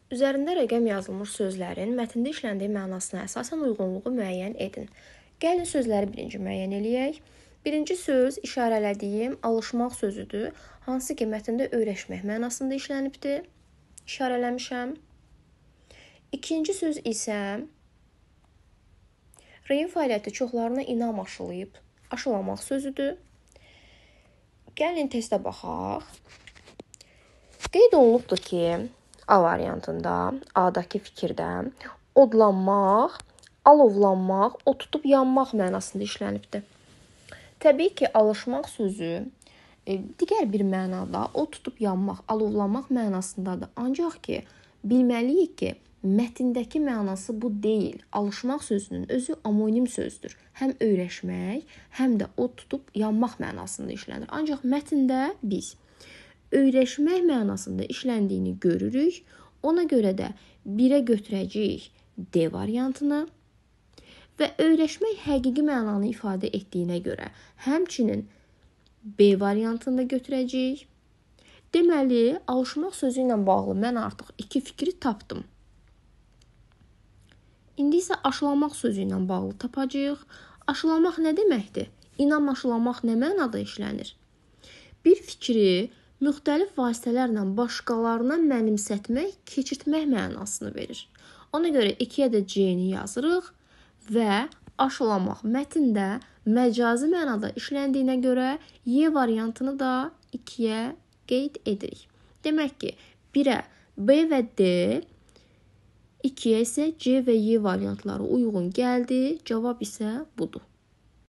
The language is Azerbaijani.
Üzərində rəqəm yazılmış sözlərin mətndə işləndiyi mənasına əsasən uyğunluğu müəyyən edin. Gəlin sözləri birinci müəyyən eləyək. Birinci söz işarələdiyim alışmaq sözüdür, hansı ki mətndə öyrəşmək mənasında işlənibdir. İşarələmişəm. İkinci söz isə r-in fəaliyyəti çoxlarına inam aşılayıb, aşılamaq sözüdür. Gəlin testə baxaq. Qeyd olunubdur ki, A variantında, A-dakı fikirdə odlanmaq, alovlanmaq, o tutub yanmaq mənasında işlənibdir. Təbii ki, alışmaq sözü digər bir mənada o tutub yanmaq, alovlanmaq mənasındadır. Ancaq ki, bilməliyik ki, mətndəki mənası bu deyil. Alışmaq sözünün özü amonim sözdür. Həm öyrəşmək, həm də o tutub yanmaq mənasında işlənir. Ancaq mətndə biz öyrəşmək mənasında işləndiyini görürük. Ona görə də 1-ə götürəcəyik D variantını və öyrəşmək həqiqi mənanı ifadə etdiyinə görə həmçinin B variantını da götürəcəyik. Deməli, alışmaq sözü ilə bağlı mən artıq iki fikri tapdım. İndi isə aşılamaq sözü ilə bağlı tapacağıq. Aşılamaq nə deməkdir? İnam aşılamaq nə mənada işlənir? Bir fikri müxtəlif vasitələrlə başqalarına mənimsətmək, keçirtmək mənasını verir. Ona görə 2-yə də C-ni yazırıq və aşılamaq mətndə məcazi mənada işləndiyinə görə Y variantını da 2-yə qeyd edirik. Demək ki, 1-ə B və D, 2-yə isə C və Y variantları uyğun gəldi. Cavab isə budur.